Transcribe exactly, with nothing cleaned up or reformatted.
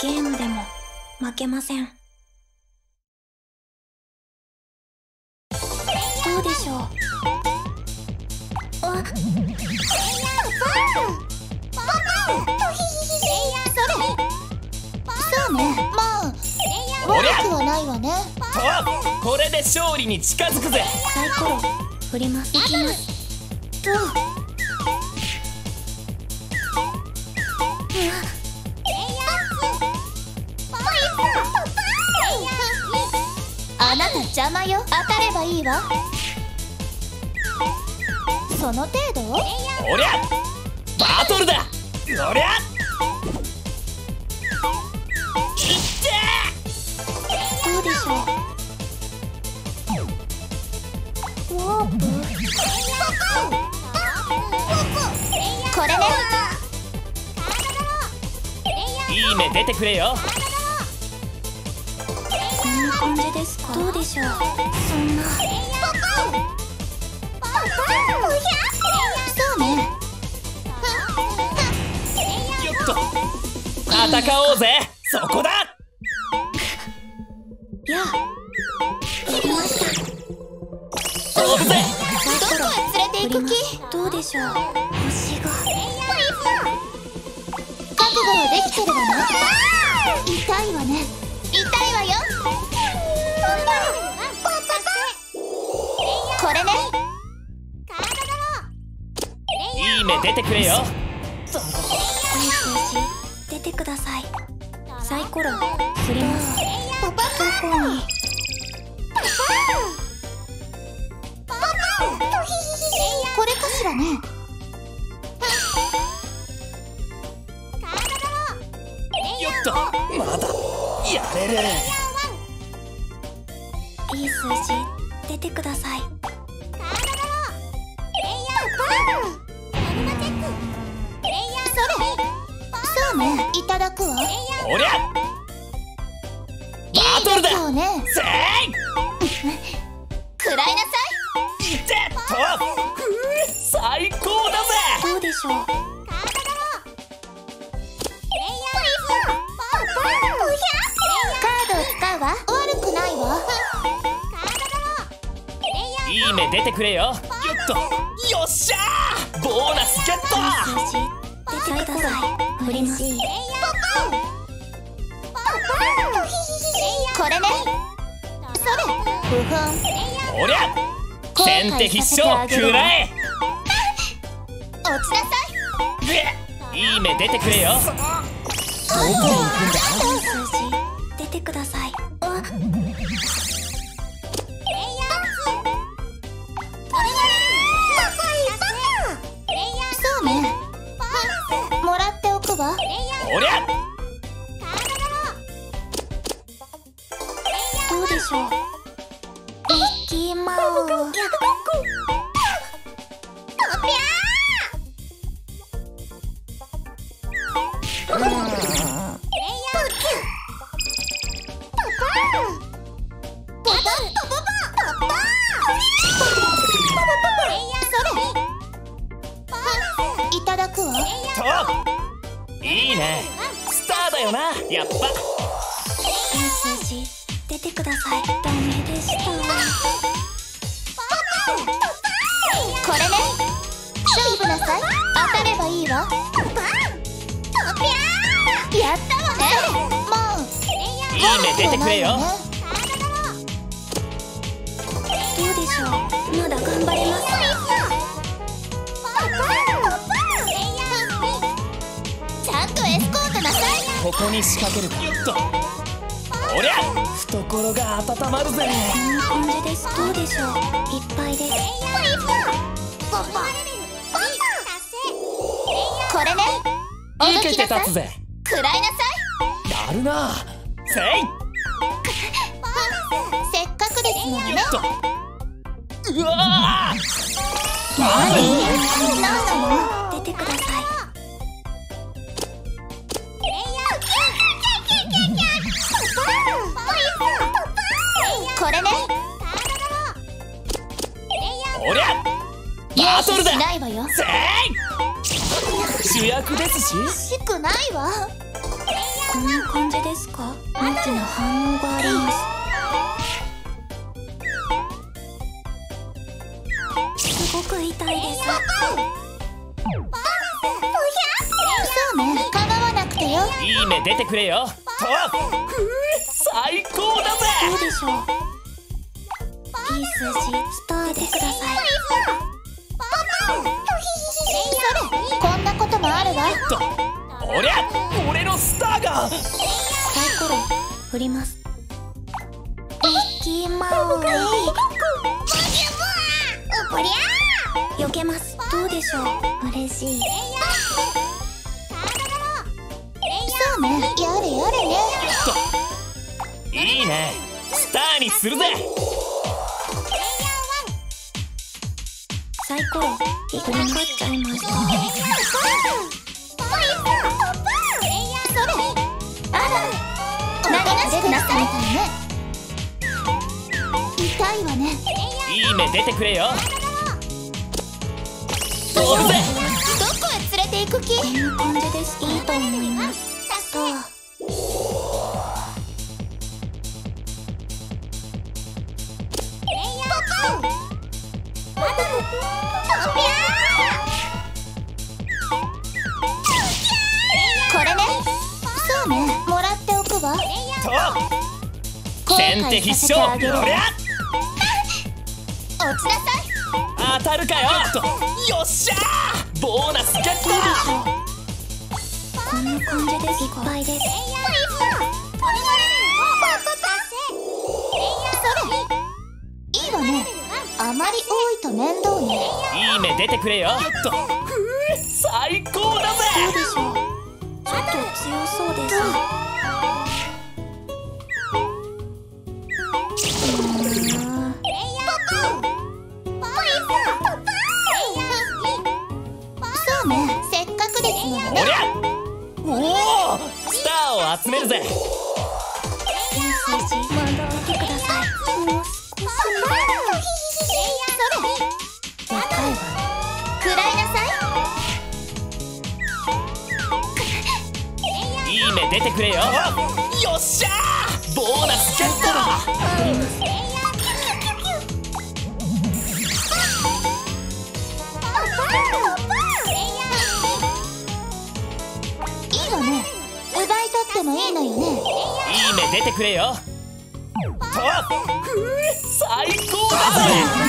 ゲームでも負けません。どうでしょう。あっ、 そうね、まあ悪くはないわね。 と、これで勝利に近づくぜ。 サイコロ振ります。いきます。と、 あなた邪魔よ。当たればいいわ。その程度。 おりゃバトルだ。おりゃいってどうでしょう。ワープ。 これね。 いい目出てくれよ。 こんな感じですか。どうでしょう。そんな。 そうね。 よっと戦おうぜ。そこだ。 やあ、やりました。 飛ぶぜ。 どこへ連れて行く気？ どうでしょう。星が。 覚悟はできてるわね。痛いわね。痛いわよ。これね。 いい目出てくれよ。 いい数字出てください。サイコロ振ります。どこに。 これかしらね。 よっとまだやれる。 いい数字出てください。 そうね、いただくわ。 おりゃバトルだ。 そうね。 せい食らいなさい。 いてっと最高だぜ。 どうでしょう。 カードを使うわ。悪くないわ。 いい目出てくれよ。よっとよっしゃーボーナスゲット。 いい数字出てください。振ります。 これね。それ。不本。 おりゃ先手必勝食らえ。 落ちなさい。 でいい目出てくれよ。 いい数字出てください。あ、 そうね。もらっておくわ。 おりゃどうでしょう。いきまーす。 いただくわ。 といいね。スターだよなやっぱ。 いい数字出てください。ダメでした。 これね。勝負なさい。当たればいいわ。やったわね。もういい目出てくれよ。 どうでしょう。まだ頑張れます。 ちゃんとエスコートなさい。 ここに仕掛ける。よっとおりゃ懐が温まるぜ。 こんな感じです。どうでしょう。いっぱいです。 これね。 受けて立つぜ。 食らいなさい。 やるなせい。 せっかくですもんね。 よっとうわー何なの。 出てください。 これね。 おりゃバトルだ。 しないわよ。 せい主役ですし。 しくないわ。 こんな感じですか？大きな反応があります。すごく痛いです。 そうね、構わなくてよ。 いい目出てくれよ。と最高だぜ。 どうでしょう。いい数字スター出てください。 それ、こんなこともあるわ。 とおりゃ俺のスターが。 サイコロ振ります。いきまーす。 おりゃ避けます。どうでしょう。嬉しい。 そうね、やれやれね。 いいね、スターにするぜ。 サイコロひっくり返っちゃいました。 それ、あら、何がしくなったみたいね。痛いわね。 いい目出てくれよ。飛ぶぜ。 どこへ連れて行く気？ こんな感じです。いいと思います。スター。 これね。そうね、もらっておくわ。 と先手必勝。おりゃ落ちなさい。 当たるかよ。とよっしゃー、ボーナスゲット。 こんな感じです。いっぱいです。 それ、いいわね。あまり多いと面倒ね。 いい目出てくれよ。と最高だどうぜ。 でしょう。ちょっと強そうです。 そうね、せっかくですのでね。 おりゃおお、スターを集めるぜ。 いい数字まだ見てください。もう少し。 それ、でかいわ。食らいなさい。 いい目出てくれよ。よっしゃー、ボーナスゲット。 振ります。 いいわね。奪い取ってもいいのよね。 いい目出てくれよ。と最高だぜ。